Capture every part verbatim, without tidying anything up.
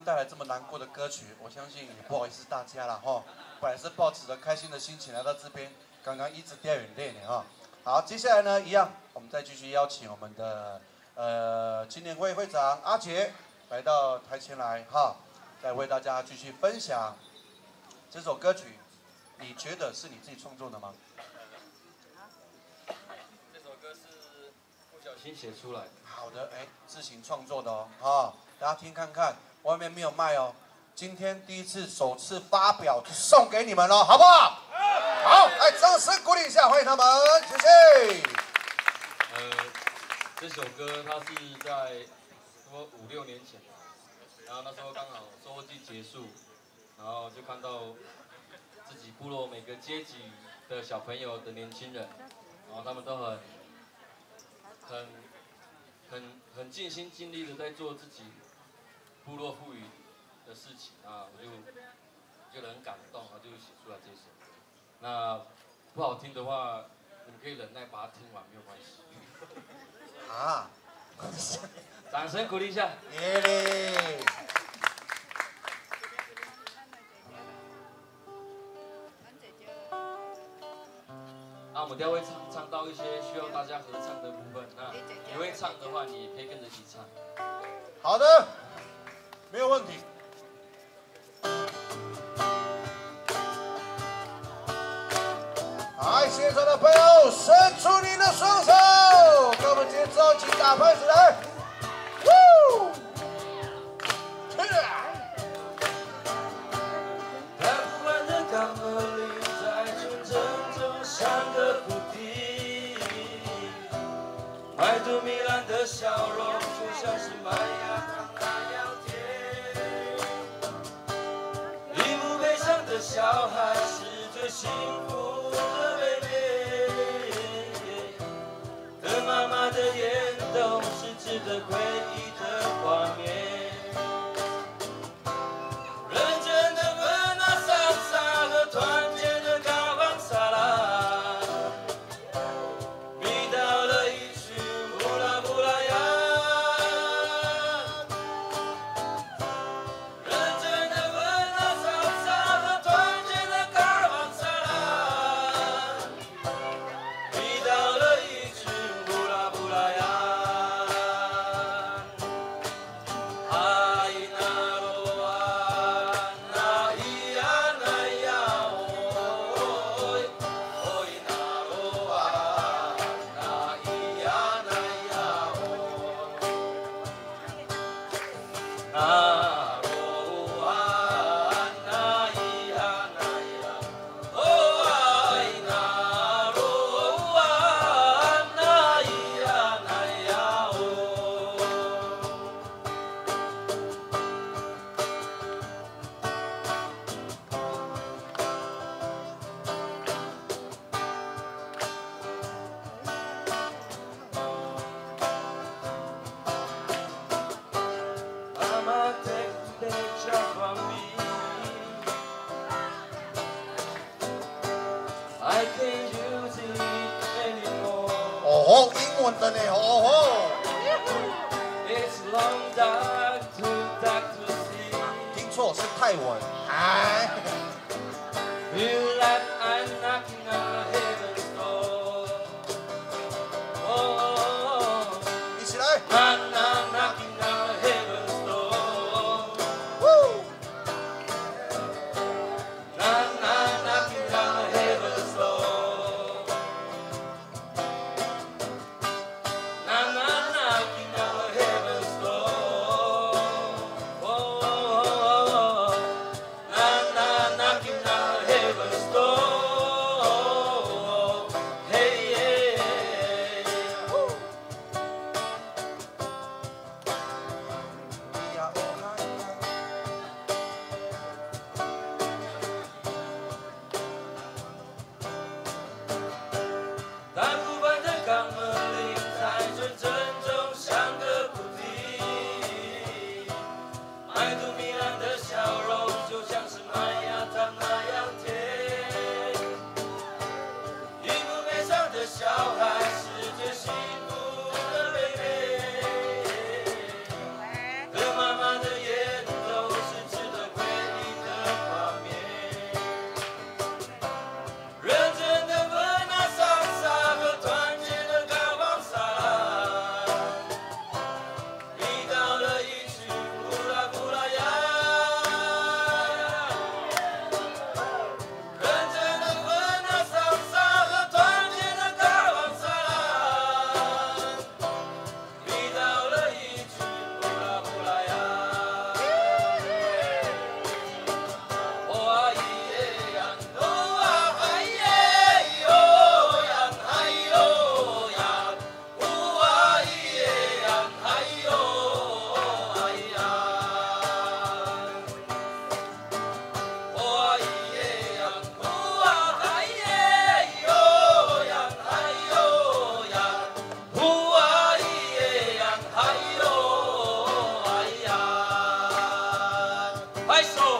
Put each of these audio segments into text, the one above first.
带来这么难过的歌曲，我相信也不好意思大家了哈。本来是抱持着开心的心情来到这边，刚刚一直掉眼泪呢哈。好，接下来呢，一样，我们再继续邀请我们的呃青年会会长阿杰来到台前来哈，再为大家继续分享这首歌曲。你觉得是你自己创作的吗？ 这首歌是不小心写出来的。 好的，哎，自行创作的哦，啊，大家听看看，外面没有卖哦。今天第一次首次发表，就送给你们了，好不好？好，来掌声鼓励一下，欢迎他们，谢谢。 呃，这首歌它是在说五六年前，然后那时候刚好收获季结束，然后就看到自己部落每个阶级的小朋友的年轻人，然后他们都很很很很尽心尽力的在做自己部落赋予的事情啊，我就觉得很感动，然后就写出来这首歌。那不好听的话，你们可以忍耐把它听完，没有关系。 啊， 掌声鼓励一下。 耶嘞！ 那我们待会唱唱到一些需要大家合唱的部分，那你会唱的话，你也可以跟着一起唱。 好的，没有问题。来，现场的朋友，伸出你的双手，跟我们节奏一起打拍子来。呜！ 看不完的港和里，在纯真中像个蝴蝶，怀着糜烂的笑容，就像是麦芽糖那样甜。一幕悲伤的小孩是最幸福的妹妹，和妈妈的眼都是值得回忆的画面。 哦，英文的呢，哦吼。听错是泰文。哎。一起来。 Knocking on heaven's door. 手。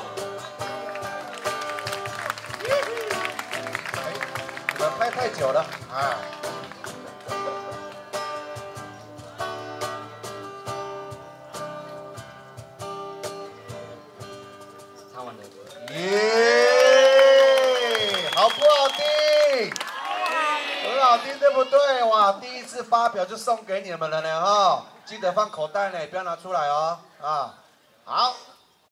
哎，你们拍太久了啊！ 唱完了。 耶，好不好听？很好听，对不对？哇，第一次发表就送给你们了呢哈，记得放口袋呢，不要拿出来哦啊。好。